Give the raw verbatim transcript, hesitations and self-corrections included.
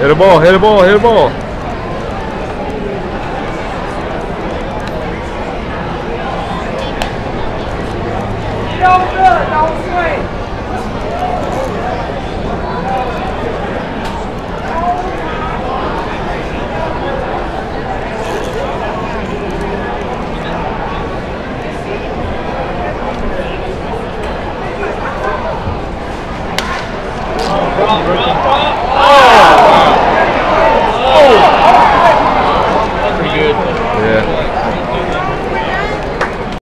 Hit a ball, hit a ball, hit a ball. Don't good, don't swing. Wrong, wrong.